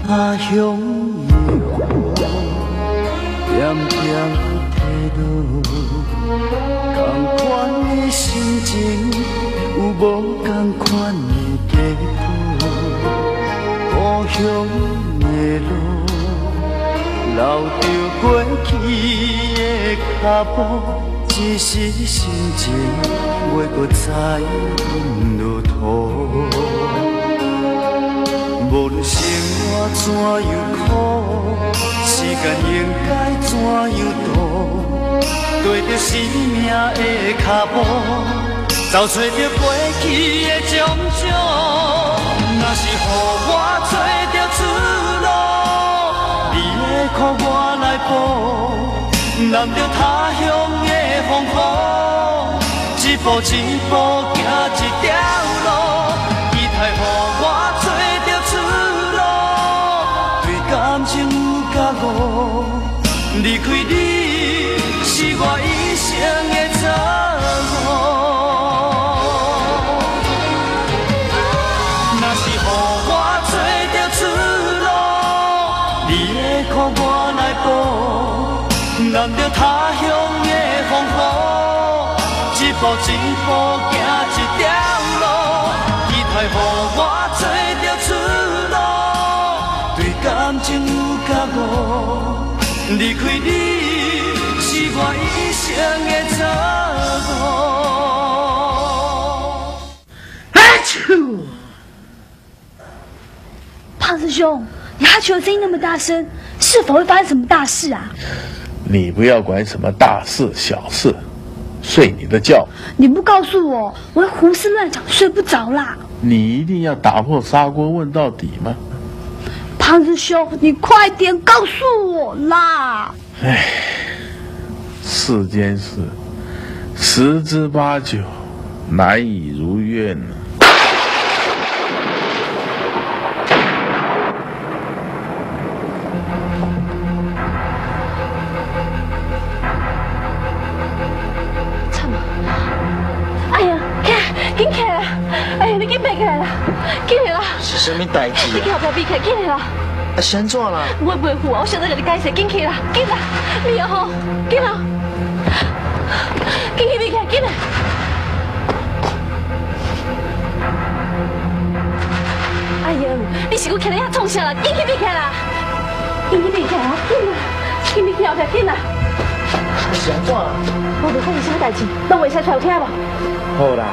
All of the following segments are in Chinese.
他乡的雨，点点滴落，同款的心情，有无同款的寄托？故乡的路，留着过去的脚步，一时心情袂搁再阮落土。无论生活怎样苦，时间应该怎样度？跟着生命的脚步，找找着过去的种种。若是予我找着出路，你的苦我来补，揽着他乡的风雨，一步一步行一条路，期待予我找着出路。对感情有觉悟，离开你是我一生的错误。若是予我找着出路，你的苦我来补，揽着他乡的风雨，一步一步行一条路，期待予我找着出路。对感情有觉悟，离开你是我一生的错误。 阿秋，胖师兄，你哈球的声音那么大声，是否会发生什么大事啊？ 你不要管什么大事小事，睡你的觉。 你不告诉我，我会胡思乱想，睡不着啦。 你一定要打破砂锅问到底吗？ 胖师兄，你快点告诉我啦！ 唉，世间事十之八九难以如愿呢。 紧起来！哎呀，你紧爬起来啦！紧来啦！ 是什么代志？ 你后壁避开，紧来啦！ 啊，是安怎啦？ 我袂赴啊！我现在给你解释，紧起啦！紧啦！你也好，紧啦！紧去避开，紧来！哎呀，你是我看你遐创啥啦？紧去避开啦！紧去避开啊！紧啦！紧避开后壁，紧啦！ 是安怎啦？ 我袂看是什么代志，拢袂使出来有听无？ 好啦。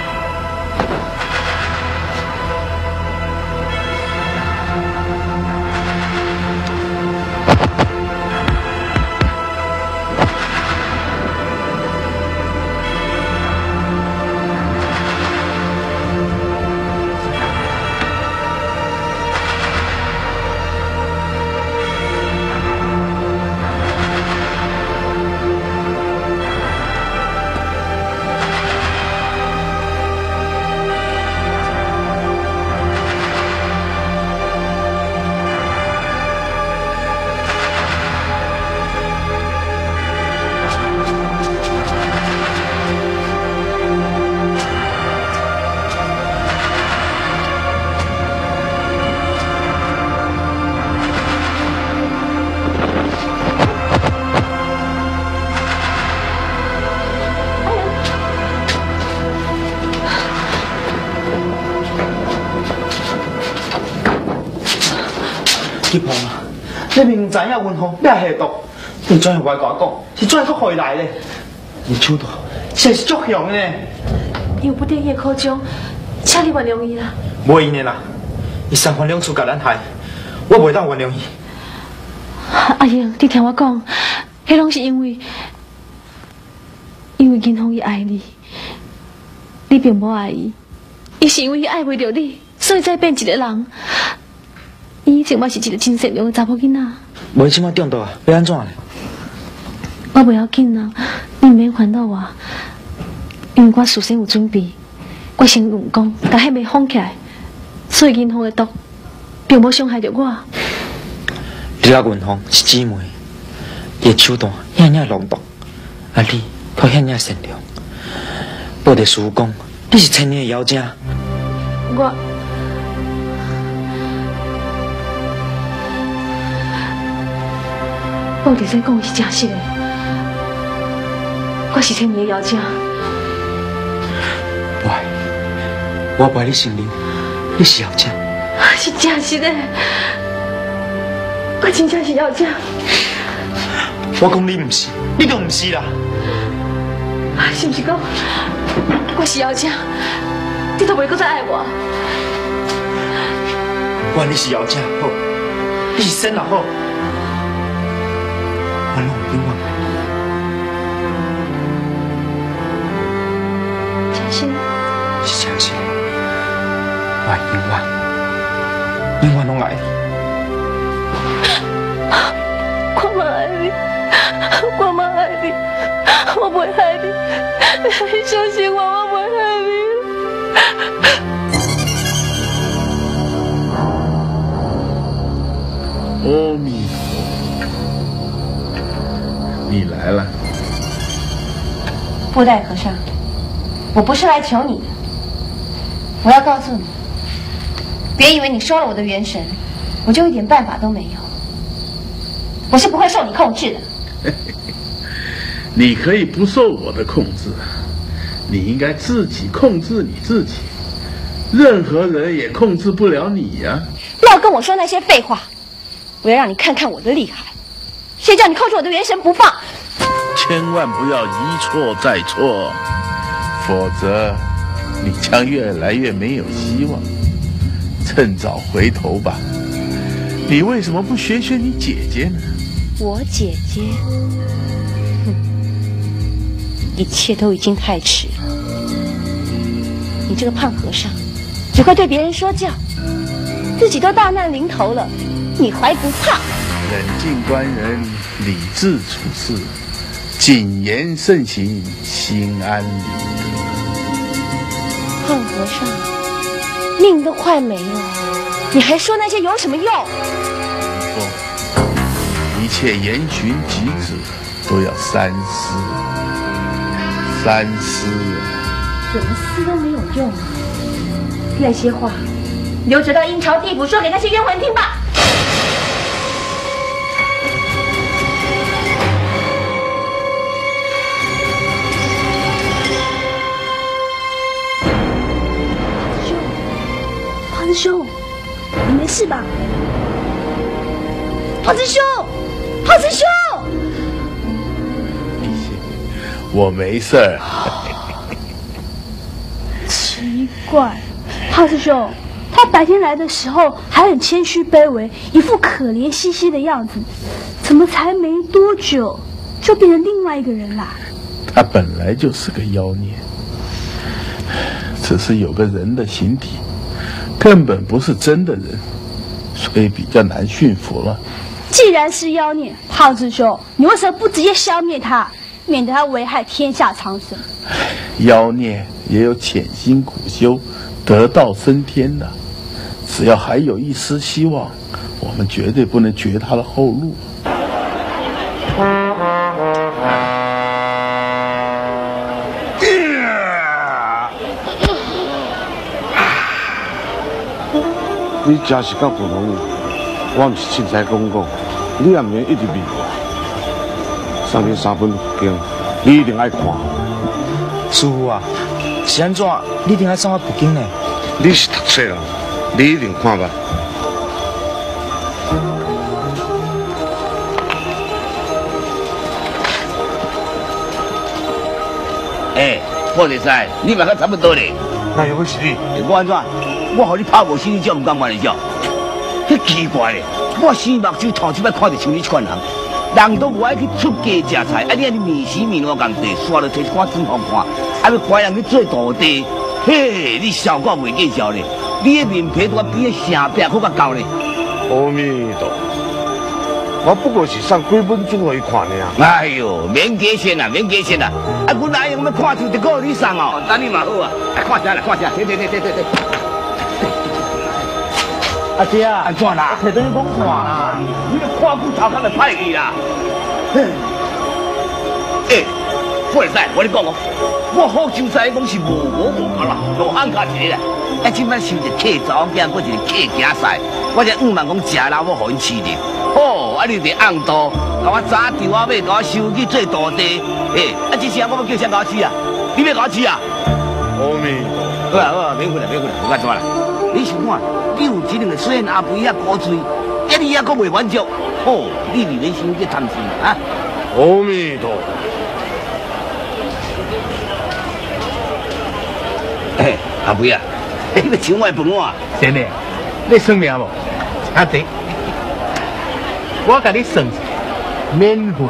吉鹏啊，你明明知影阮吼要下毒，你怎样我讲，是怎样搁回来咧？你手度真是足凶呢！ 伊有不得已的苦衷，请你原谅伊啦。 无因的啦，伊三番两次甲咱害，我袂当原谅伊。 阿英，你听我讲，迄拢是因为金凤伊爱你，你并无爱伊，伊是因为伊爱袂着你，所以才变一个人。伊以前嘛是一个真善良的查某囡仔。 无伊即摆中毒啊，要安怎咧？ 我不要紧啊，你唔免烦恼我，因为我事先有准备，我先用功，把迄枚放起来，所以银行的毒并无伤害着我。 你甲云芳是姊妹，伊的手段遐尔浓毒，啊你却遐尔善良。报地师傅讲，你是千年的妖精。 我有伫说讲是真实的，我是千年的妖精。 我不爱你承认，你是妖精。 是真实的，我真正是妖精。 我讲你唔是，你就唔是啦。 是不是讲我是妖精，你都袂搁再爱我？ 原你是妖精好，你是神也好，我拢永远爱你。 真心是真心，我永远拢爱你。 我嘛爱你，我嘛爱你，我袂害你，你相信我，我袂害你。 阿弥陀佛，你来了。 布袋和尚，我不是来求你的，我要告诉你，别以为你收了我的元神，我就一点办法都没有。我是不会受你控制的。 你可以不受我的控制，你应该自己控制你自己，任何人也控制不了你呀。 不要跟我说那些废话，我要让你看看我的厉害。谁叫你扣住我的元神不放？ 千万不要一错再错，否则你将越来越没有希望。趁早回头吧。你为什么不学学你姐姐呢？ 我姐姐，一切都已经太迟了。你这个胖和尚，只会对别人说教，自己都大难临头了，你还不怕？ 冷静观人，理智处事，谨言慎行，心安理得。 胖和尚，命都快没了，你还说那些有什么用？ 一切言循己止都要三思，三思啊！ 怎么思都没有用啊！那些话，留着到阴曹地府说给那些冤魂听吧。 胖子兄，你没事吧？胖子兄，胖子兄， 我没事儿。 奇怪，胖子兄，他白天来的时候还很谦虚卑微，一副可怜兮兮的样子，怎么才没多久就变成另外一个人啦？ 他本来就是个妖孽，只是有个人的形体，根本不是真的人，所以比较难驯服了。 既然是妖孽，胖子兄，你为什么不直接消灭他，免得他危害天下苍生？ 妖孽也有潜心苦修、得道升天的，只要还有一丝希望，我们绝对不能绝他的后路。 你真是够不容易，我不是凊彩讲，你也唔免一直迷我。送你3本经，你一定爱看。 师父啊，是安怎？你一定爱送我佛经呢？ 你是读册人，你一定看吧。 破地赛，你嘛较差不多咧。 那又是你？ 我安怎？我互你拍无死，你叫唔敢玩的叫？迄奇怪咧，我生目睭头一摆看到像你这款人，人都无爱去出家食菜，你安尼面时面我共地，煞了摕一碗汤互看，要怪人去做徒弟，嘿，你效果袂见效咧。你的面皮都比那城壁搁较高咧。 阿弥陀，我不过是送几本书互伊看尔。 哎呦，免加钱啦，免加钱啦！阮哪样要看书，就搁你送哦。等你嘛好啊，看啥啦，看啥？对。 阿姐啊， 安怎啦？ 摕等于讲看啦， 你看久头壳就歹去啦。不会使，我跟你讲哦，我好就知讲是无够啦，就喊卡一个啦。即摆收一个客查某囝，搁一个客囝婿，我才5万讲食啦，我互因饲着。哦，你得按多。 甲我砸掉我尾，甲我收去做徒弟。这声我要叫谁甲我饲啊？你要甲我饲啊？ 阿弥陀佛。 好，免困啦，我干怎啦？你想看，你有这两个虽然阿肥遐古锥，你还阁袂满足，你未免伤这贪心啊！ 阿弥陀佛。 阿肥啊，你要抢我的饭碗？ 真的，你算命无？阿弟，我甲你算免费。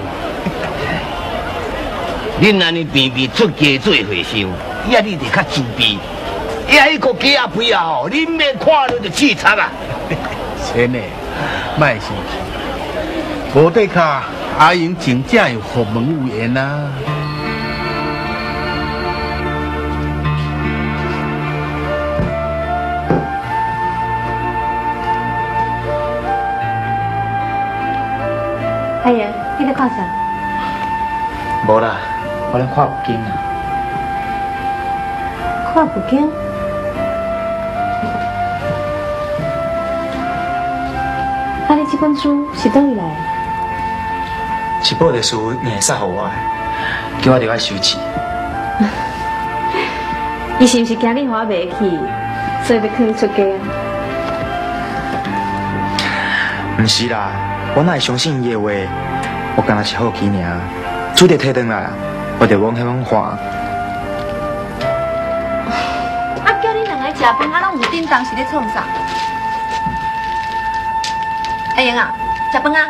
恁安尼平平出家做和尚，你得较自卑。迄个假阿肥啊，你免看到就气惨啊！ 真的，莫生气。无底卡，阿英真正有佛门有缘啊。 阿爷，你在看啥？ 无啦，我咧看佛经啊。 看佛经？啊，你这本书是倒位来？ 是报的书你会送互我的，叫我着爱收起。 伊是毋是惊你花袂起，所以要放你出家啊？ 毋是啦。我哪会相信伊的话？我干那是好奇尔，煮得摕转来，我得往迄方看。 啊，叫你两个食饭，啊，拢有叮当是咧创啥？阿英啊，食饭啊！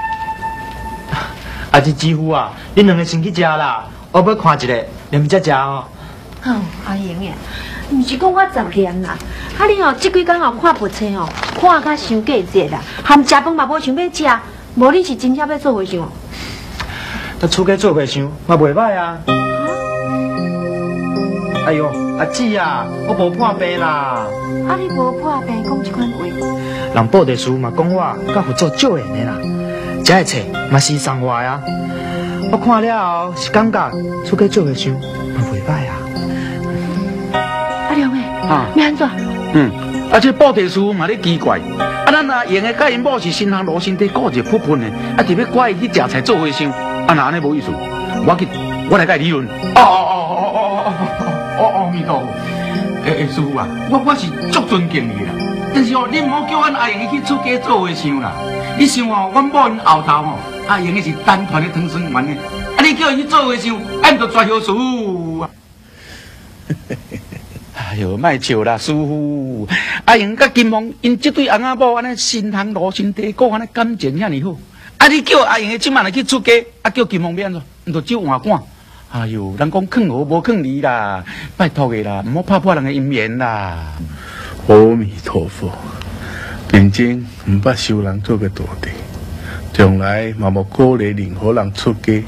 啊，这几乎啊，恁两个先去食啦，我要看一下，连才食哦。 哦，阿英呀，毋是讲我杂念啦，啊你哦，这几工哦看佛册哦，看甲伤过节啦，含食饭嘛无想要食，无你是真正要做和尚哦？ 他出家做和尚嘛袂歹啊。哎呦，阿姊啊，我无破病啦。 啊你无破病讲这款话？ 人报地书嘛讲我甲佛祖少缘的啦，这个册嘛是送我啊。我看了后是感觉出家做和尚嘛袂歹啊。 阿良诶，要安怎？ 这报地书嘛咧奇怪，咱阿用的甲因某是新行路身体顾着扑喷的，特别怪伊去食菜做和尚，那安尼无意思。我来甲伊理论。阿弥陀佛。师傅啊，我是足尊敬你啦，但是你唔好叫阮阿用去出家做和尚啦。你想哦，阮某因后头阿用的是单传的唐僧丸的，你叫伊去做和尚，毋着绝后事啊。哎呦，莫笑啦，师傅！阿英甲金凤因这对翁仔某安尼心肠路身体骨安尼感情遐尼好，你叫阿英即晚来去出家，叫金凤变怎？毋着照换赶。哎呦，人讲劝和无劝离啦，拜托的啦，唔好拍破人的姻缘啦。 阿弥陀佛，认真唔捌修人做个徒弟，将来嘛无鼓励任何人出家。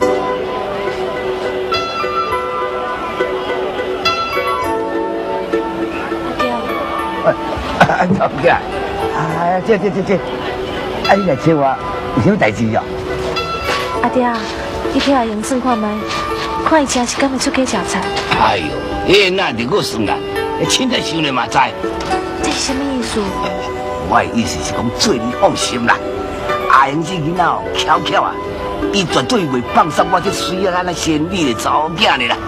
怎么个？这，你来找我有啥代志哦？ 阿爹啊，你替阿英算看卖，看伊真是敢会出家食菜。 哎呦，那得我算啦，凊彩想了嘛知。 这是什么意思？ 我的意思是讲做你放心啦，阿英这囡仔哦，巧啊，伊绝对袂放杀我这水啊那贤丽的查某囝的啦。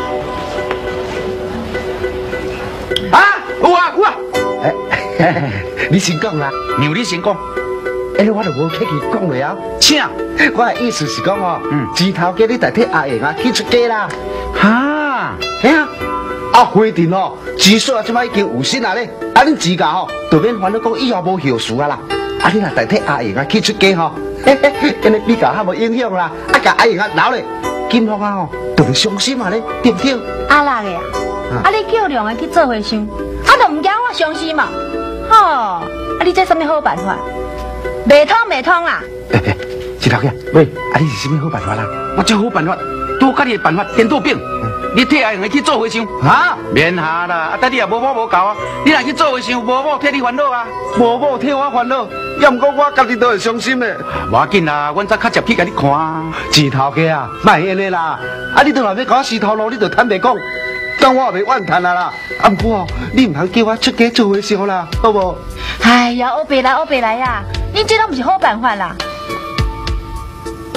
有啊！ 你先讲啦， 让你先讲。 我就无客气讲了啊。 请， 我的意思是讲哦，指头家你代替阿英啊去出家啦。 哈， 嘿啊，啊规定哦，至少即摆已经有心啊咧，恁自家吼，就免烦恼讲以后无后事啊啦。你若代替阿英啊去出家吼，因为比较较无影响啦。甲阿英啊闹咧，金凤啊吼，就会伤心啊咧，对不对？ 阿六个啊，你叫两个去做和尚，就唔惊我伤心嘛？吼，你这什么好办法？袂通啦！ 石头仔，喂，你是什么好办法啦？ 我这好办法，拄甲你的办法颠倒变。你替阿用去做和尚，免下啦！但你也无某无搞啊！你若去做和尚，无某替你烦恼啊！ 无某替我烦恼，要唔过我家己都会伤心的。 无要紧啦，阮再较接去甲你看。 石头家啊，莫安尼啦！你当然要甲我石头路，你就坦白讲。当我也袂怨叹啦，不过你唔通叫我出家做和尚啦，好无？ 哎呀，欧白来呀，你这都不是好办法啦！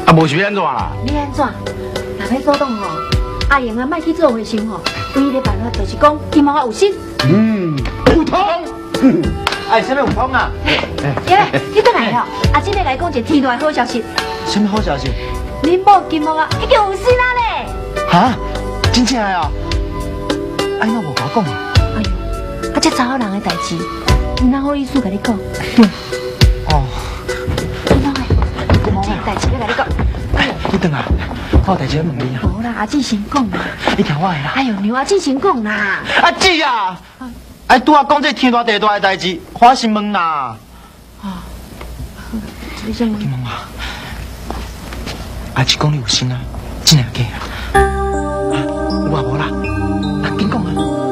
啊，无是要安怎啦？ 你安怎？若要主动吼，阿英啊，莫去做回心吼。唯一的办法就是讲，希望我有心。 有通。哎，什么有通啊？ 你倒来了，阿真来来讲一个天大的好消息。 什么好消息？ 恁某金毛啊，已经有心啊咧！ 哈？真正的啊？哎，那无甲我讲啊？ 哎呦，啊，这查某人的代志，哪好意思甲你讲？ 哦。 金毛诶，这个代志要甲你讲。 你等下，我有代志要问你啊。 无啦，阿姊先讲啦。 你听我的啦。 哎呦，让阿姊先讲啦。 阿姊啊！哎，拄啊讲这天大地大的代志，我是问啦。 啊，你先问。 金毛啊，阿姊讲你有心啊，真的假啊？有啊无啦？啊，紧讲啊！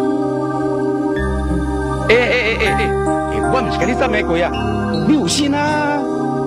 我唔是跟你赞美过啊，你有心啊？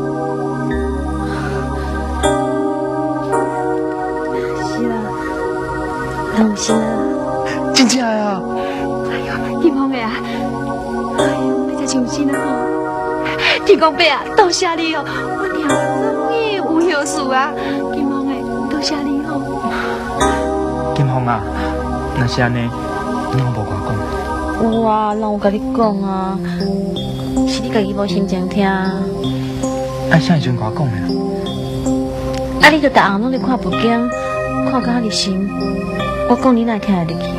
是啦，有心啊。 真正的啊！ 金毛的啊，哎呦，你真有心啊吼！天公伯啊，多谢你哦，我听终于有后事啊！金毛的，多谢你哦。 金凤啊，那是安尼，你拢无甲我讲。 有啊，人有甲你讲啊，是你家己无心情听。啊， 啥时阵甲我讲的啦？ 啊，你着逐暗拢咧看报警，看甲入心。我讲你哪会听得入去？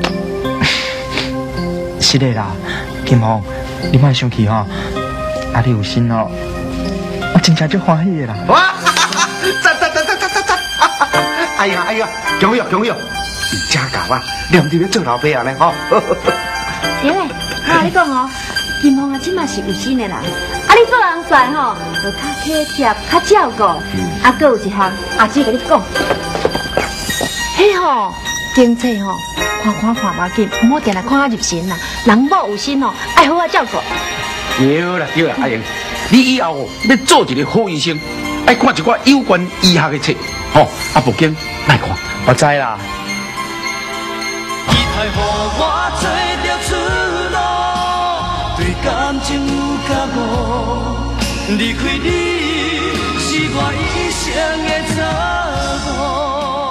是的啦，金凤，你莫生气吼。啊，你有心哦，我真正足欢喜的啦。 哇！赞！哎呀，恭喜！真搞啊！念伫咧做老爸啊咧吼。 因为我甲你讲哦，金凤啊，即嘛是有心的人。啊，你做人帅吼，就较体贴、较照顾。啊，搁有一项，阿姊甲你讲，迄吼经济吼，看嘛紧，唔好定来看入神啦。人某有心哦，爱好好照顾。 对啦，阿英，你以后哦要做一个好医生，爱看一寡有关医学的册，吼，啊，报警来看。 我知啦。 期待予我找到出路，对感情有觉悟，离开你是我一生的错误。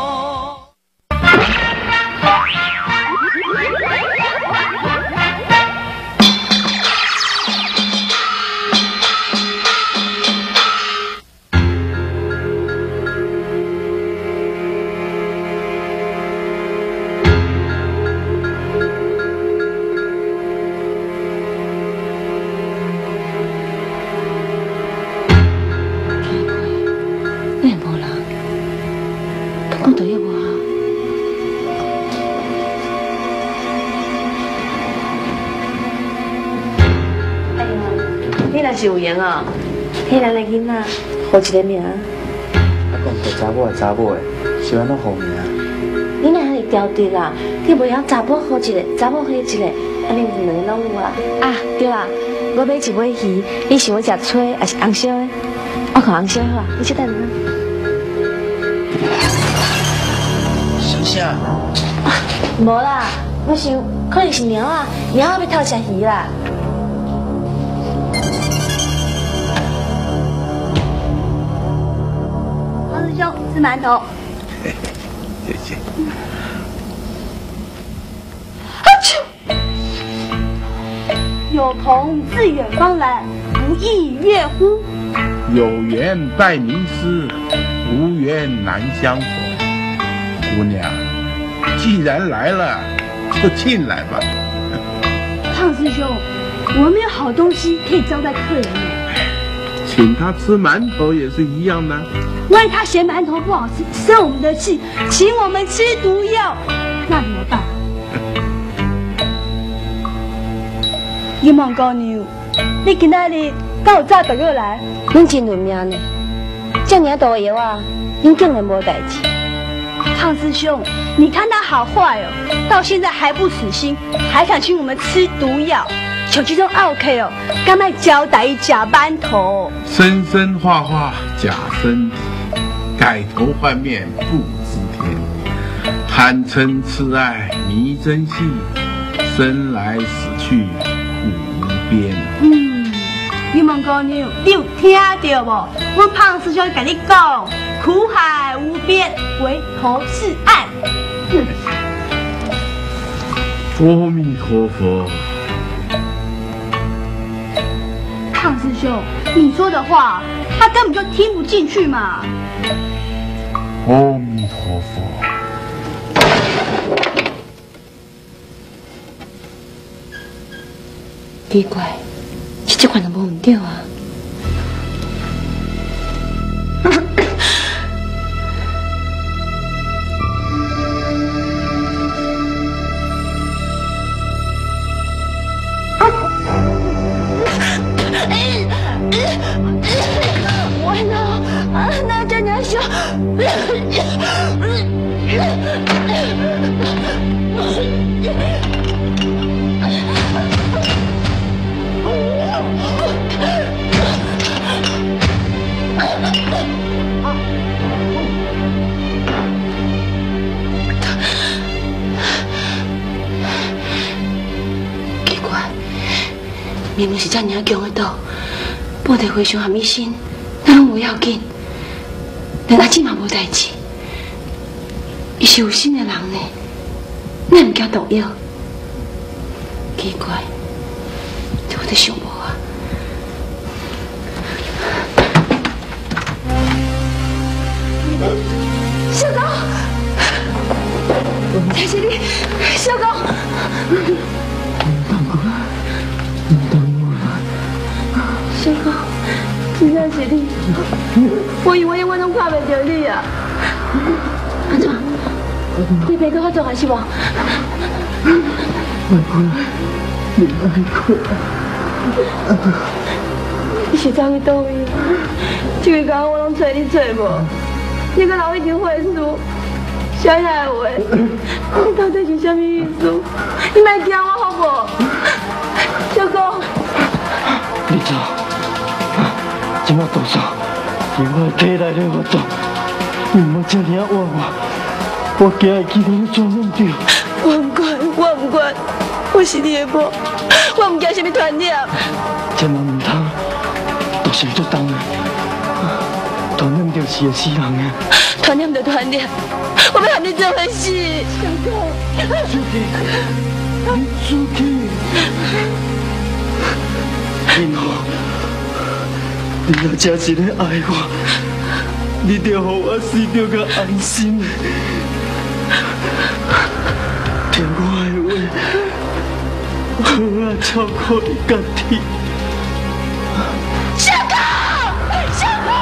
是有闲哦，迄人的囡仔，好一个名。 啊，讲做查某的查某的，是安怎好名？ 你哪会调对啦？你袂晓查某好一个，查某好一个，安尼两个拢有啊。啊，对啦，我买一尾鱼，你想要食脆还是红烧的？我看红烧好啊，你先等下。 想啥？ 无啦，我想可能是猫啊，猫要偷食鱼啦。 吃馒头。 谢谢。 有朋自远方来，不亦乐乎？ 有缘拜名师，无缘难相逢。姑娘，既然来了，就进来吧。 胖师兄，我们有好东西可以招待客人呢。 请他吃馒头也是一样的。 万一他嫌馒头不好吃，生我们的气，请我们吃毒药，那怎么办？金毛姑娘，你今仔日敢有早倒过来？ 恁真认命呢，这么大药啊，恁竟然无代志。 胖师兄，你看他好坏哦，到现在还不死心，还想请我们吃毒药。手机中 OK 哦，甘卖交代假馒头。 生生化化假身体，改头换面不知天。贪嗔痴爱迷真戏，生来死去苦无边。 金毛姑娘，你有听到无？我胖师兄跟你讲， 苦海无边，回头是岸。 阿弥陀佛。 胖师兄，你说的话，他根本就听不进去嘛。 阿弥陀佛。 奇怪，这款都无唔对啊！ 完了，那真难受。 奇怪，明明是这么强的毒，布袋和尚和医生，那拢无要紧，但阿姊嘛无代志。伊是有心的人呢，那唔惊毒药？奇怪，这我都想无啊。 小高，才是你，小高。小高，真正是你，我以为我拢看袂到你啊！ 安怎？你别跟我做还是无？ 别哭了，你别哭了。 你是走去倒位？这个工我拢找你做无？你个老已经会输，小奶话，你到底是什么意思？你莫惊我好不？小高， 你走，今仔多少？以我的体内的活动，你莫这样冤我惊会记到你全弄掉。 我唔管，我是你的某，我唔惊什么团练。 千万唔通，都是做当的。团练就是会死人的。 团练就团练，我要和你做伙死。小哥， 出去，你出去。今后，你若真是咧爱我，你就让我死着个安心。听我的话，好好照顾你家己。 小哥，小哥。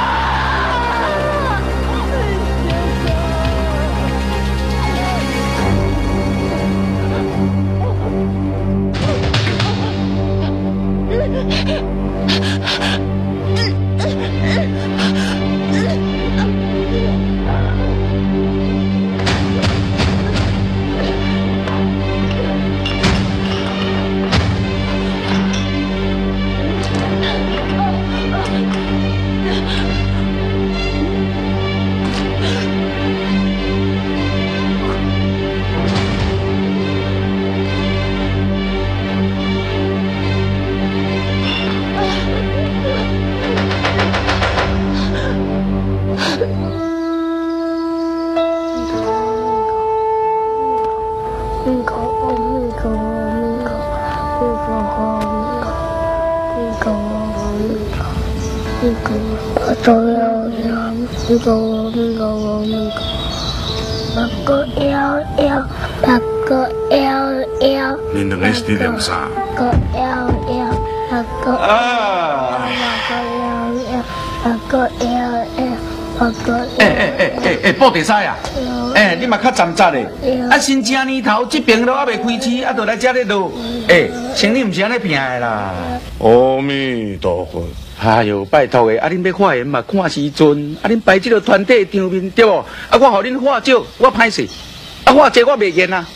你两个是在念啥？ 布袋赛啊！你嘛较站扎嘞！啊，新正年头这边都还未开市，啊，就来这里录。生意唔是安尼拼的啦。 阿弥陀佛。 哎呦，拜托的，啊，恁要化缘嘛，看时阵，啊，恁摆这个团体场面对不？啊，我互恁化少，我歹势，啊，化济我袂愿啊。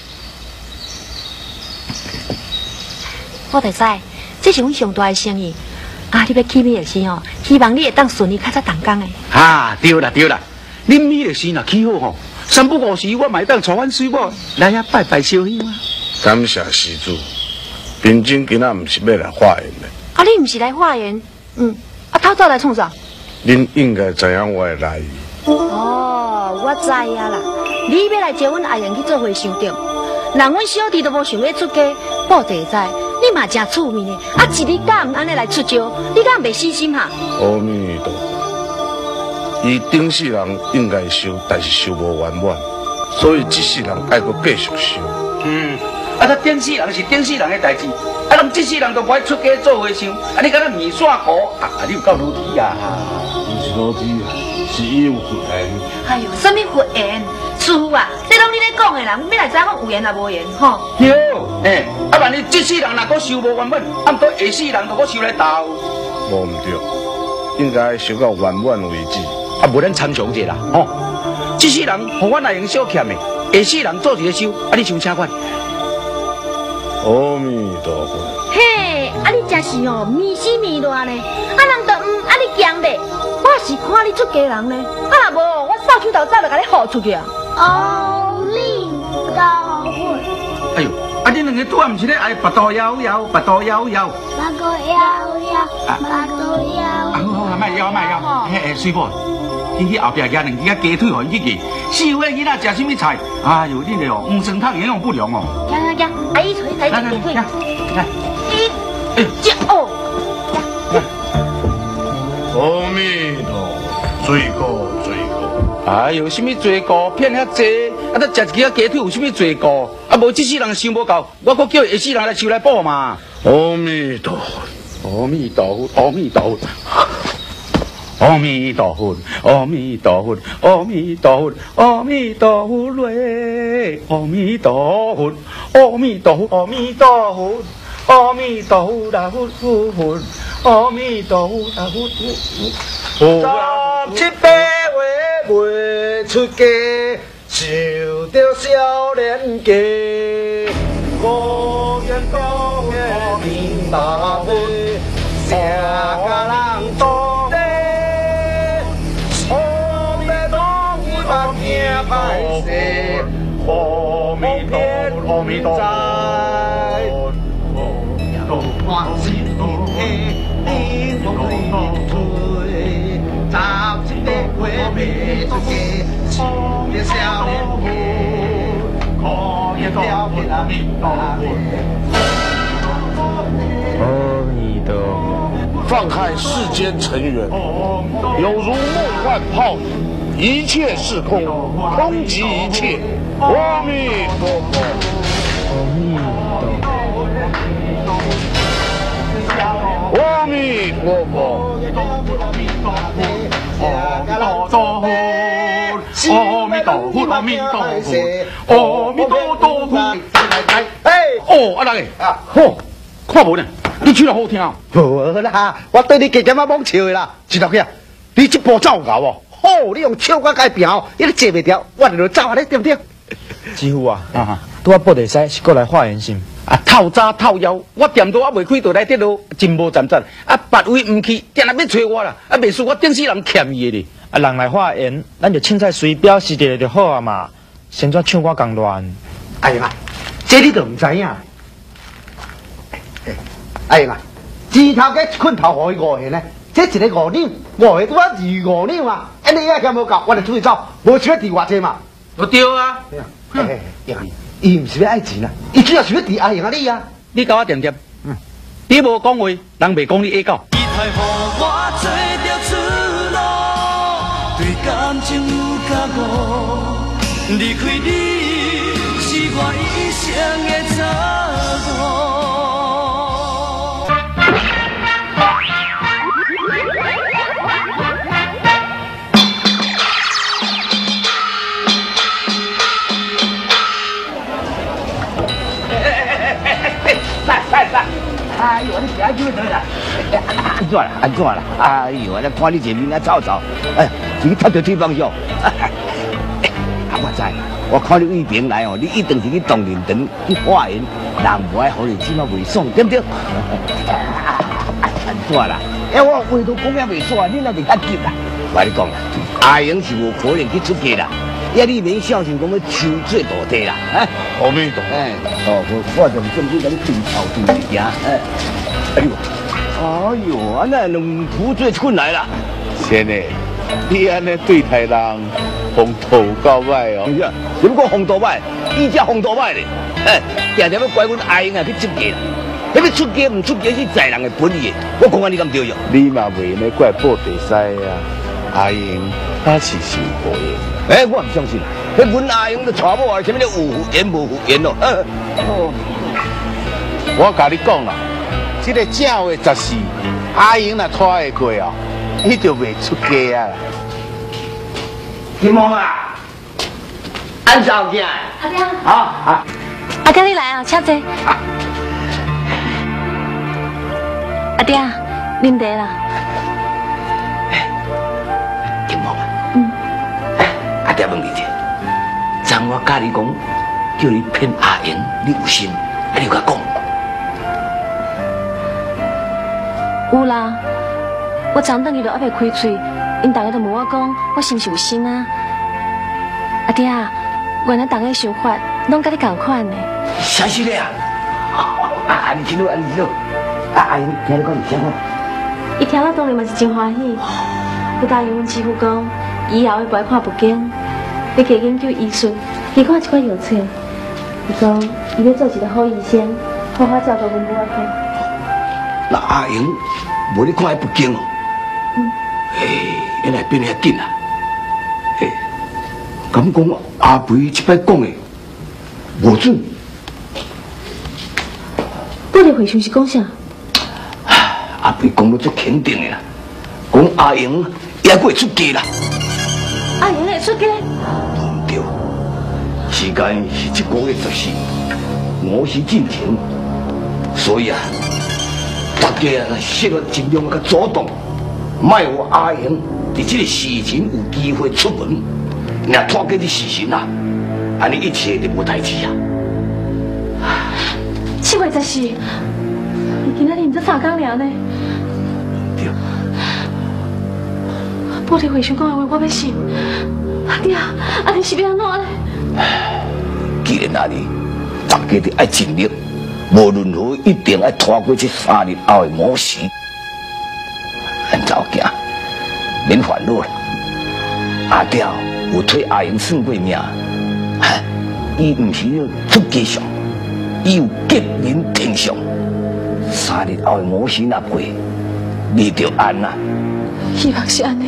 我会使，这是阮上大的生意。啊，你要起米的时哦，希望你会当顺利较早动工的。 啊，对啦，恁米的时若起好吼，三不五时我嘛会当带阮水某来遐拜拜烧香啊。 感谢施主，平真今仔毋是要来化缘的。 啊，你毋是来化缘？啊，透早来创啥？ 恁应该知影我的来意。 哦，我知影啦，你要来接阮阿英去做回想对。人阮小弟都无想要出家，报地在，你嘛真出面的。啊，一日敢唔安尼来出招，你敢袂死心哈？ 阿弥陀佛，伊顶世人应该修，但是修无圆满，所以这世人爱阁继续修。 啊，他顶世人是顶世人的代志，啊，咱这世人都不爱出家做和尚，啊，你敢若面线糊，啊，你有够老体啊！ 不是老体啊，是伊有佛缘。 哎呦，什么佛缘？师傅啊，这拢你咧讲的人，要来知我有缘也无缘吼。 对，啊，万一这世人若阁修无圆满，啊，唔到下世人就阁修来斗。 无唔对，应该修到圆满为止。 啊，无咱参详者啦，吼。这世人互阮来用小欠的，下世人做一个修，啊，你想请款？ 阿弥陀佛。 嘿，啊，你真是哦，迷死迷乱呢。啊，人都啊，你惊袂？我是看你出家人呢。啊，无，我扫帚头早就甲你吼出去啊。阿弥陀佛。 哎呦，啊，你两个拄啊，毋是咧爱拔刀摇摇，拔刀摇摇。 拔刀摇摇，拔刀摇。 啊，好，莫摇莫摇。嘿，水婆，你去后壁夹两只鸡腿，互伊去夹。四岁囡仔食什么菜？哎呦，你个哦，黄酸汤营养不良哦。 行，阿姨出去睇鸡腿。 来， 一哦。 阿弥陀佛，罪过罪过。 哎呦，什么罪过？骗遐济，啊，咱食一只鸡腿有什么罪过？啊，无这世人想无够，我搁叫下世人来收来补嘛。 阿弥陀佛， 阿弥陀佛，阿弥陀佛。阿弥陀佛，阿弥陀佛，阿弥陀佛，阿弥陀佛嘞！阿弥陀佛，阿弥陀佛，阿弥陀佛，阿弥陀佛啦佛佛佛，阿弥陀佛啦佛佛佛。 17八岁未出家，受着少年家。无缘无缘面大灰，成家人多。阿弥陀佛，阿弥陀佛，我心里的水，早起的会被出家，少年少年可以了别阿弥陀佛。 阿弥陀佛，放开世间尘缘，有如梦幻泡影。一切是空，空即一切。阿弥陀佛，阿弥陀佛，阿弥陀佛， 阿弥陀佛，阿弥陀佛，阿弥陀佛。哦，阿人个，好，看无呢？你唱得好听哦。 无啦，我对你加减啊罔笑的啦，知道去啊？你这步走牛哦。哦，你用唱我改变哦，你坐袂掉，我就走啊，你对不对？ 师傅啊，拄啊报地师是过来化缘心啊，透早透枵，我店都还未开，就来得咯，真无站站。啊，别位唔去，定来要找我啦，啊，袂输我顶世人欠伊的哩。 啊，人来化缘，咱就凊彩随表示一下就好啊嘛，先怎唱我共乱？ 哎呀，这你都唔知影。哎呀，枝头嘅一捆头可以5下呢？这一个5两，5下拄啊2、5两啊！安尼也嫌无够，我就出去走，无想要伫偌济嘛。 我对啊。 伊唔是要爱钱啊，伊主要是要伫阿英啊你啊。 你甲我点点，你无讲话，人袂讲你下狗。 伊太予我找到出路，对感情有觉悟，离开你是我一生的错误。 哎呦，你别揪人了，安怎啦？哎呦，那看你这面啊走走，哎，自己踢到对方向。我知，我看你为平来哦，你一定是去动认真去化缘，人无爱好你这么猥琐，对不对？安怎啦？哎，我话都讲遐袂煞，你那就较急啦。我跟你讲啦，阿英是无可能去出家啦。也你免相信讲要求做大地啦，啊！ 阿弥陀佛。 我就准备甲你对头对一下，哎呦，那龙福最困来了。 先呢， 你安尼对待人，风头够歹哦。 什么讲风度歹？伊只风度歹咧，定定要怪阮阿英啊去出家啦。那要出家唔出家是在人的本意，我讲安尼咁对哟。 你嘛袂呢怪布袋西啊？阿英他是受报应。 我唔相信，迄阮阿英都娶某啊，什么叫有缘无缘咯？ 我甲你讲啦，这个正月14，阿英若拖会过哦，伊就袂出家啊。 金毛啊，安少见。 阿爹。 啊。 阿爹你来啊，请坐。阿爹，啉茶啦。 金毛啊。阿爹问你者，昨我教你讲，叫你骗阿英，你有心，你有甲讲。 有啦，我昨顿去就还袂开嘴，因大家都问我讲，我是毋是有心啊？阿爹啊，原来大家想法拢甲你同款呢。 啥事咧啊？安尼真好，安尼真好。阿英听你讲是啥话？ 伊听了当然嘛是真欢喜，佮答应阮师傅讲，以后要不爱看佛经，要加研究医术，去看一寡药册。伊讲伊要做一个好医生，好好照顾阮母仔囝。 那阿英无你看迄佛经哦。原来变遐紧啊！咁讲阿肥这摆讲的无准。 到底回想是讲啥？ 阿肥讲得足肯定的啦，讲阿英也会出家啦。 阿英会出家？ 对，时间是1个月14，我是进前，所以啊，大家啊适合尽量较主动，莫有阿英伫这个时辰有机会出门，若拖过这时辰啊，安尼一切就无代志啊。 7月14，伊今仔日毋才3天尔呢。 对。 报题回想讲的话，我要信。阿爹，阿爹是要安怎呢？ 既然安尼，大家就爱尽力，无论如何一定要拖过这3日后的午时。按照行，免烦恼啦。阿爹有替阿英算过命，伊唔是出家上。伊有吉人天相，3日后的午时若过，你就安啦。 希望是安尼。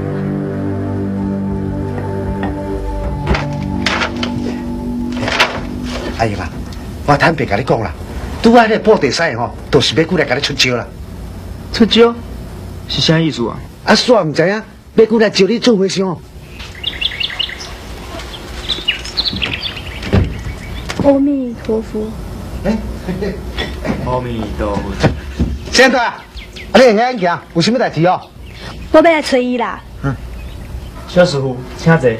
阿英啊，我坦白甲你讲啦，拄仔迄个布袋西吼，都是要过来甲你出招啦。 出招是啥意思啊？ 啊，煞唔知影，要过来招你做伙尚。 阿弥陀佛。 阿弥陀佛。 先生啊，你会眼行，有啥物代志哦？ 我要来找伊啦。 小师傅，请坐。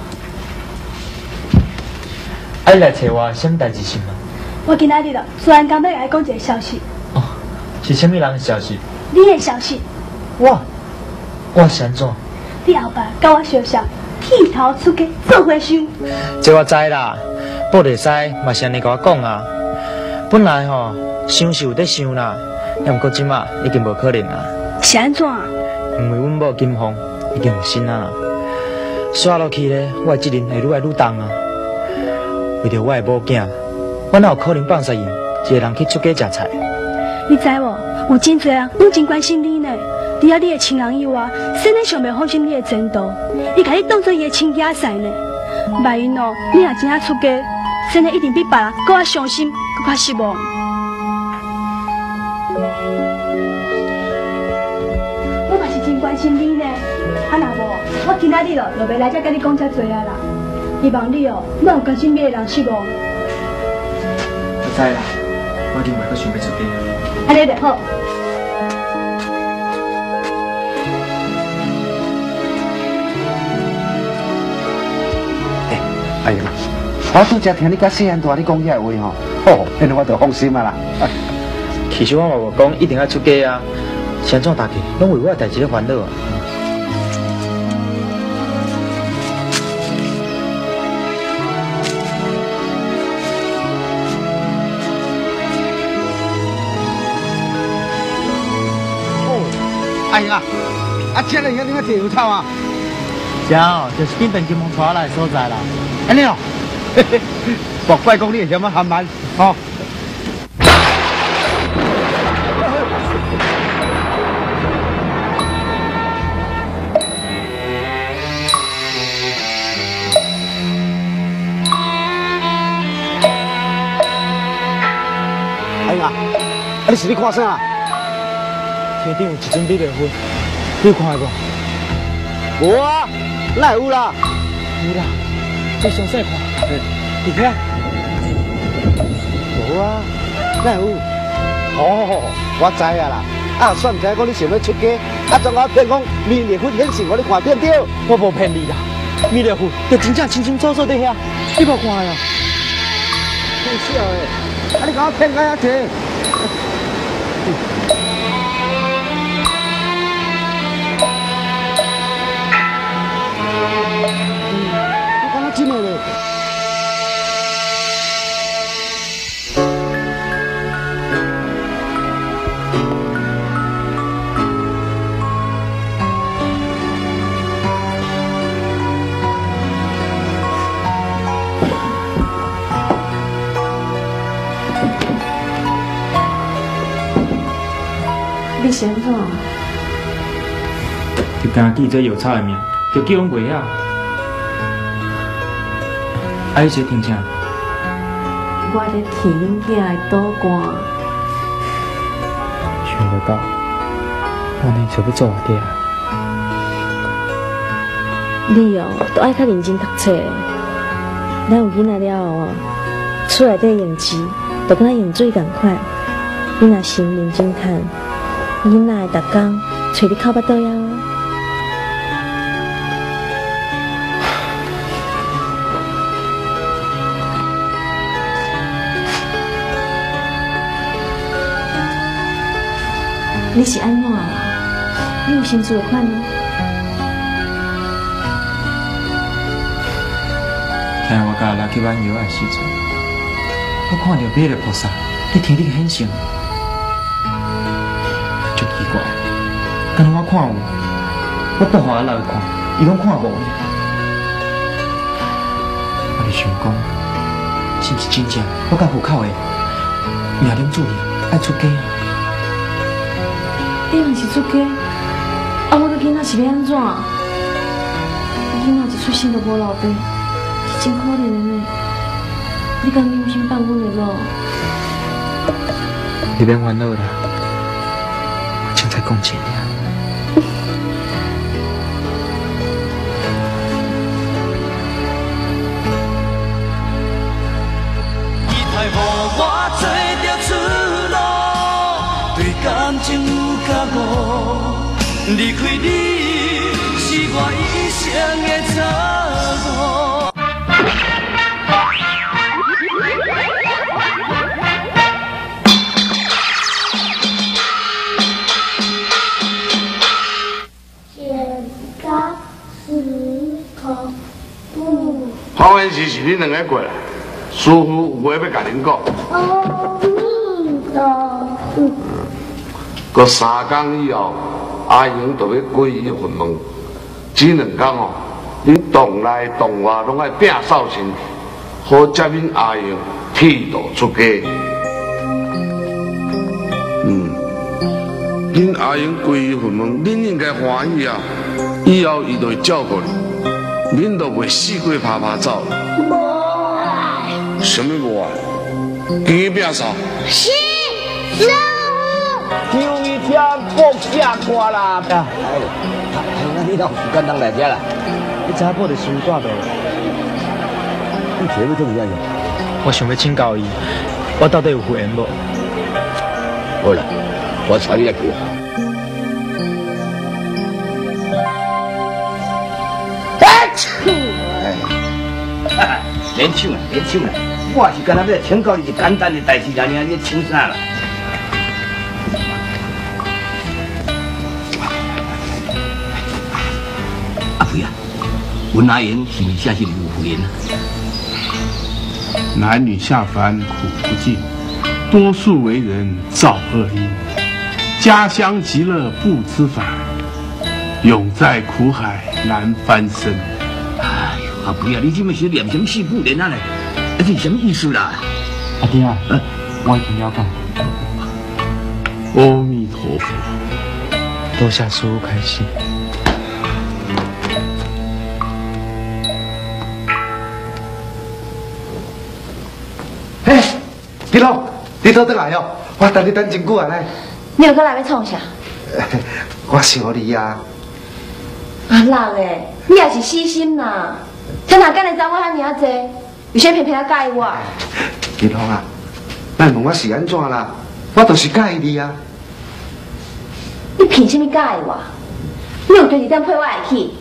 你来找我，什么代志是吗？ 我今仔日咯，突然间要来讲一个消息。 哦，是什么人的消息？ 你的消息。 我是安怎？ 你后摆甲我相像，剃头出家做和尚。 这我知啦，布袋西嘛是安尼甲我讲啊。本来吼想是有在想啦，要毋过即马已经无可能啦。 是安怎？ 因为阮某金凤已经有心啊，刷落去咧，我的责任会愈来愈重啊。为着我的某囝，我哪有可能放下伊一个人去出家食菜？ 你知无？有真侪人拢真关心你呢。除了你的亲人以外，谁能想袂放心你的前途？伊甲你当做伊的亲家婿呢。万一哦，你若真正出家，谁能一定比别人搁较伤心，搁较失望。我嘛是真关心你呢。啊若无，我今仔日咯就袂来遮甲你讲遮多啊啦。希望你哦，莫有关心你的人失望。 我知啦，我另外搁想要出家。 安尼就好。 哎呀，我拄则听你甲细汉大你讲遐话吼，安尼我就放心啊啦。 其实我嘛无讲一定要出家啊，是安怎大家拢为我的代志咧烦恼啊。 哎呀， 啊，这个遐点啊地有臭啊？ 这哦，就是顶边金凤带来的所在啦。 安尼哦，莫怪讲你会什么含慢哦。哎呀，啊你是你看啥啊？ 天顶有一阵美丽花，你看过？ 无啊，哪有啦？ 有啦，你详细看。你看。 无啊，哪有？哦，我知啊啦。啊，算唔知讲你想要出家，啊，总我骗讲美丽花显示我你看对不对？ 我无骗你啦，美丽花就真正清清楚楚在遐，你无看呀？ 太笑诶！啊，你甲我骗到遐济？我敢若真诶咧。 你是安怎？ 就惊记这药草的名，就叫阮袂晓。啊，你是听啥？ 我咧替恁囝的倒汗。 想不到，我呢就要做下底啊！ 你哦，都爱较认真读册。咱有囡仔了后哦，厝内底用钱，就跟咱用水共款。你若先认真读，囡仔会逐工找你靠巴肚枵啊！你是安怎啊？你有先做的款吗？ 听我甲拉去挽药的时阵，我看到别个菩萨在天顶显现，足奇怪。敢若我看有，我倒互阿老看，伊拢看无呢。我就想讲，是毋是真正我甲户口的命令主任爱出家啊？ 你若是出家，啊，我个囡仔是要安怎？囡仔一出生就无老爸，是真可怜的呢。你敢忍心放阮的路？ 你别烦恼啦，我正在讲真呀。 伊太予我找着出路，对感情有觉悟，离开你是我一生的错误。 好件事是恁两个过来，师傅有话要甲恁讲。 阿弥陀佛。 过3天以后，阿英就要皈依佛门。这2天哦，恁动内动外拢爱摒扫身体，好接恁阿英剃度出家。恁阿英皈依佛门，恁应该欢喜啊！以后伊就会照顾你，恁就袂四界爬爬走。 无爱。 什么无爱？记去摒扫。 是，师傅。 有一天国家看啦。哎，那你哪有时间当来遮啦？ 你查甫就伤大度。 你找要做啥样？ 我想要请教伊，我到底有福缘无？ 好啦，我带你来去。免抢啦，免抢啦！我是干那要请教你一简单的代志，然后你抢啥啦？阿肥啊，阮阿英是不是真是有福缘啊？ 男女下凡苦不尽，多数为人造恶因，家乡极乐不知返。 永在苦海难翻身。 哎呦，阿肥啊，你这么是念什么四不连啊嘞？这是什么意思啦？ 阿弟啊，我已经了解。 阿弥陀佛， 多谢师父开示。 嘿，吉龙，你倒转来哦，我等你等真久啊嘞。 你又搁来要创啥？ 我想你啊。 阿六诶，你也是死心呐！才哪干来找我遐尔济，有啥偏偏要介意我？ 吉龙啊，咱问我是安怎啦？我就是介意你啊。 你凭什么介意我？你有对一点配我会去？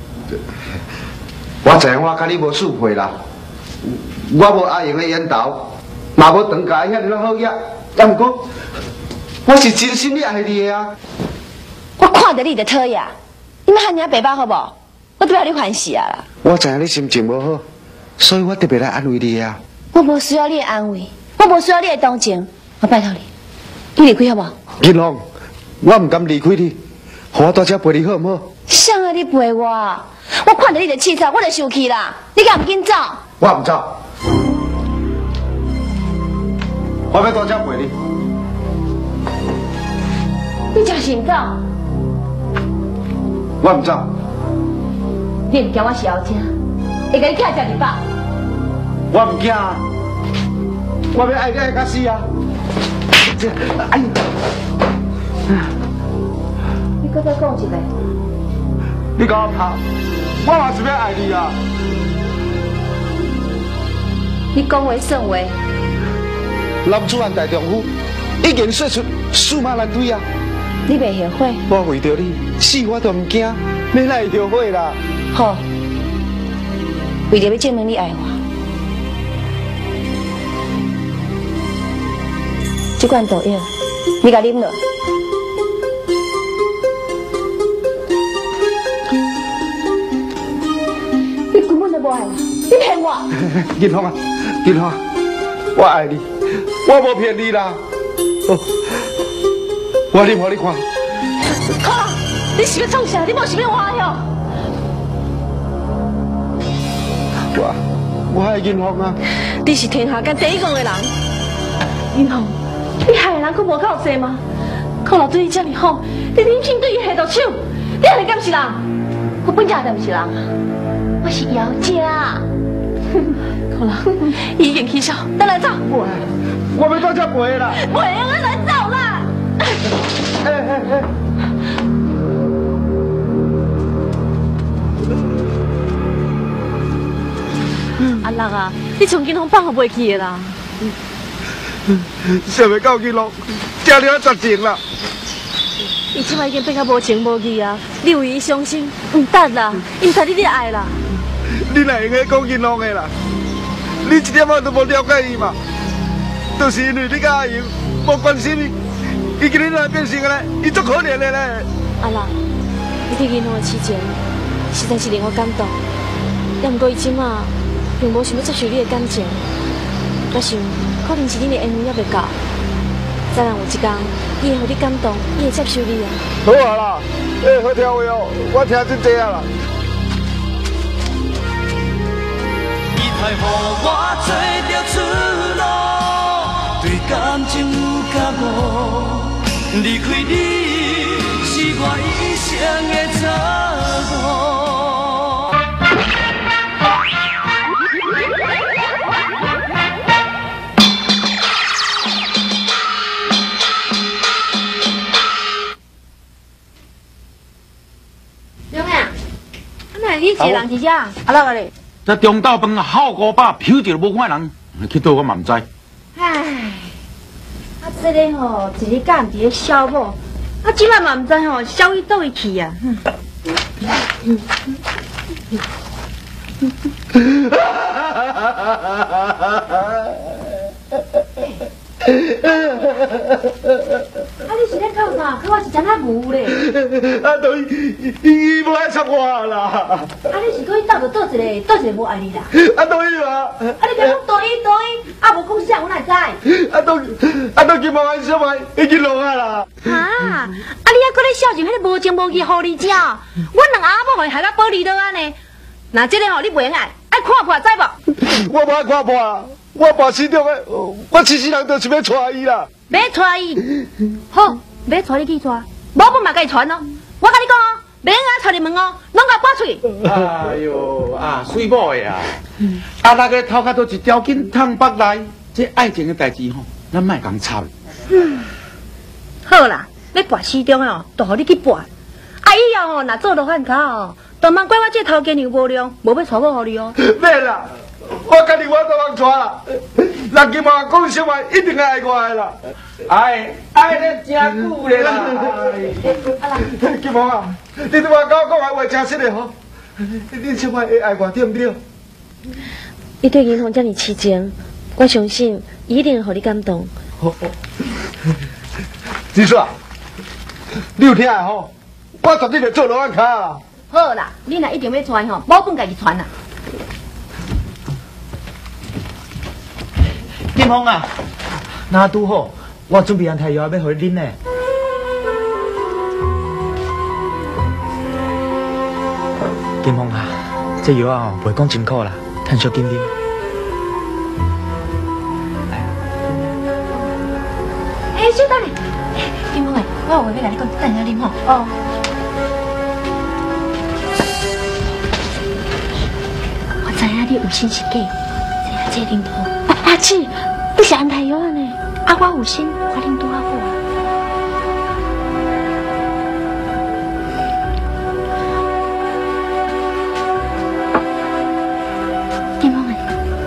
我知影我甲你无适配啦，我无阿英的缘投，嘛无长甲遐尼好嘢，但毋过我是真心爱你的啊。 我看到你就讨厌，你莫遐尔白目好无？我都要你欢喜啊啦！ 我知影你心情无好，所以我特别来安慰你啊。 我无需要你的安慰，我无需要你的同情，我拜托你，你离开好无？ 金龙，我唔敢离开你，互我在这陪你好唔好？ 谁啊你陪我？我看到你的气场，我就生气啦！你敢唔紧走？ 我唔走，我要在这陪你。 你真是唔走？ 我唔走。 你唔惊我小姐会甲你徛食日饱？ 我唔惊，我要爱你爱到死啊！哎呀！ 你搁再讲一个。 你甲我拍，我嘛是要爱你啊！ 你讲话算话。 男子汉大丈夫，已经说出驷马难追啊！ 你袂后悔？ 我为着你，死我都唔惊，你哪会后悔啦？ 好，为着要证明你爱我，这罐毒药你甲啉了。你根本就无爱我，你骗我！ 金凤啊，金凤啊，我爱你，我无骗你啦。哦，我啉互你看。 靠！你是要创啥？你无想要我哟？ 我爱银凤啊！ 你是天下间第一个的人，银凤，你害的人可无够多吗？靠老对你这么好，你忍心对伊下毒手，你还会敢是人？ 我本来就不是人，我是妖精。 靠啦，伊已经起笑，咱来走。 我要到这陪啦。 袂用，咱来走啦。阿六啊，你从金凤放互袂去的啦。 想要到金龙，吃了10钱啦。 伊即摆已经变甲无情无义啊！你为伊伤心，唔得啦，伊唔知你的爱啦。 你哪会个讲金龙的啦？你一点仔都无了解伊嘛？就是因为你甲阿英无关心伊，伊今日来变成个咧，伊足可怜的咧。 阿六，你去银行的期间，实在是令我感动。也毋过伊即马并无想要接受你的感情，我想可能是你的缘分还袂够。再让有一天，伊会互你感动，伊会接受你啊。 好啊啦，好听话哦，我听真济啊啦。 伊太予我找到出路，对感情有觉悟，离开你是我一生的错误。 你一个人是啥？阿六个咧？ 这中昼饭好5百，嫖一个无看人，去倒我嘛唔知。 唉，这个吼，一日干伫咧消某，即摆嘛唔知吼，消伊倒位去啊？你是咧靠啥？靠我是真仔牛咧！ 都伊无爱插我啦！ 你是讲伊倒一个无爱你啦？ 都伊嘛？ 你讲倒伊，无讲啥我哪知？ 都金毛爱小妹，已经落啊啦！ 你还搁咧孝顺，迄个无情无义、互你吃，阮两阿某互伊害到保你倒安尼。那这个吼你袂用爱看破，知无？ 我无爱看破啊！我跋心中的，我七世人就是要娶伊啦。 要娶伊，好，要娶你去娶，无本嘛甲伊传咯。我甲你讲哦，袂用爱娶入门哦，拢甲赶出去。 哎呦啊，水某的啊！啊，那个头壳都一条筋通北来，这爱情的代志吼，咱莫讲插。 好啦，要跋西中哦，就互你去跋。啊，以后哦，若做落饭卡哦，都莫怪我这头家娘无良，无要娶我互你哦。 免啦，我家己我都通娶啦。人金毛讲生活一定爱我的啦。爱咧真久咧啦。金毛啊，你对我讲的话真实的吼，你生活会爱我对不对？ 伊对银行这么痴情，我相信伊一定会互你感动。 子顺，你有听的吼？我绝对会做落安卡啦。 好啦，你若一定要传吼，无本家己传啦。 金峰啊，那拄好，我准备安太药要互你啉呢。金峰啊，这药啊袂讲真苦啦，趁小紧啉。 哎，小等下，金峰诶，我有话要甲你讲，等下啉吼。哦。 我知影你有心是假，这领头。阿姊，你是安太药呢？啊，我有心，我啉拄好好啊。金峰诶，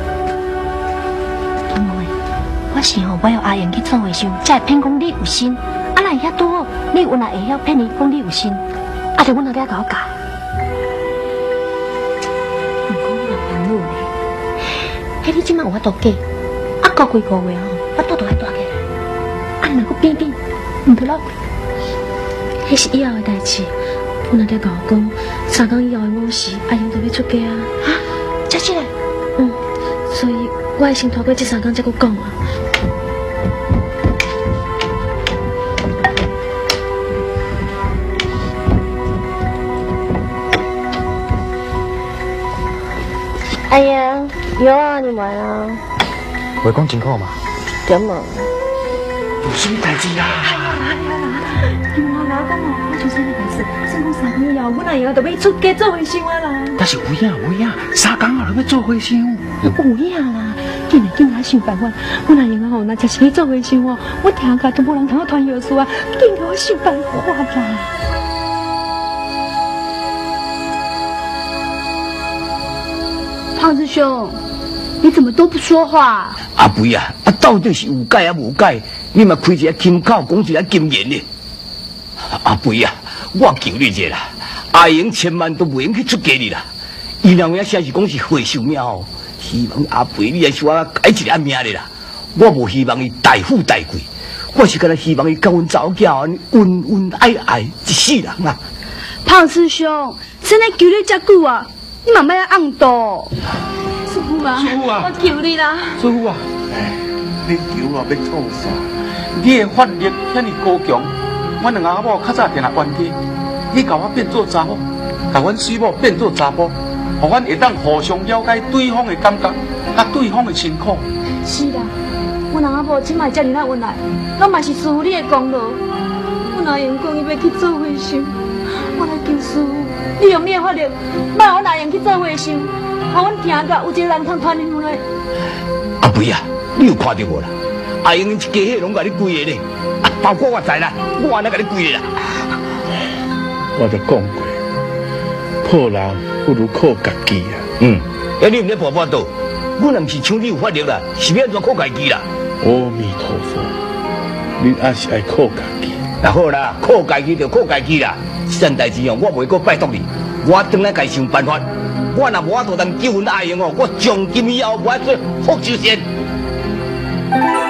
我是吼，我要阿英去做回收，才会骗讲你有心。啊，那伊遐拄好，你有哪会晓骗伊讲你有心？啊，就阮阿爹甲我教。唔讲你人烦恼咧，迄你即马有法度嫁？过几个月吼，我肚都爱大起来，啊，若佫变，唔得了。迄是以后的代志。阮阿爹甲我讲，3天以后的午时，阿英就要出嫁啊。啊，真是嘞？所以我会先拖过这3天才佫讲啊。哎呀，药啊，你买啊？ 袂讲真苦嘛？ 对嘛？ 有什么代志啦？ 你莫甲我讲哦，我就说你代志，算讲3天以后，阮阿爷就要出家做和尚啊啦。 但是有影，3天后就要做和尚。 有影啦，紧来想办法。阮阿爷啊吼，若真是去做和尚哦，我听讲都无人通我传药书啊，紧给我想办法啦。 胖子兄。你怎么都不说话？ 阿肥啊，到底是有改啊无改？你嘛开一个金口，讲一个金言呢？阿肥啊，我求你一啦，阿英千万都袂用去出家你啦。伊若有啥是讲是会寿命哦，希望阿肥你也是我改一个命的啦。我无希望伊大富大贵，我是干那希望伊甲阮早囝安尼恩恩爱爱一世人啊。 胖师兄，现在求你遮久啊，你慢慢要按倒。师傅啊，我求你啦！ 师傅啊，你求我要创啥？你的法力遐尼高强，阮两阿某较早定来冤家，你甲我变做查某，甲阮水某变做查甫，互阮会当互相了解对方的感觉，甲对方的辛苦。 是啦，阮阿某即摆遮尔来运来，拢嘛是师傅你的功劳。阮阿英讲伊要去做和尚，我来求师傅，你用你的法力，莫阮阿英去做和尚。啊！阮听到有一个人通传入来。 阿肥啊，你有看到无啦？阿英一家伙拢甲你跪的呢，包括我在内，我安尼甲你跪的啦。 我就讲过，靠人不如靠家己啊。 你唔咧破法度，我若唔是像你有法力啦，是要安怎靠家己啦？ 阿弥陀佛，你还是爱靠家己。 那好啦，靠家己就靠家己啦。这件代志哦，我袂阁拜托你，我等来家想办法。我若无法度当救阮阿英哦，我从今以后无爱做福州县。